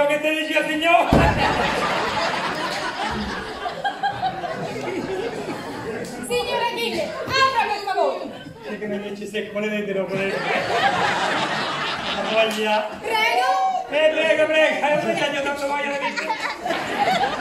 ciò che te dice, signore. Signora Achille, apra per favore. Sì che non ci secco le denti dopo lei. La voglia. Prego. Prego, prego, non mi taglio tanto voglia da vista.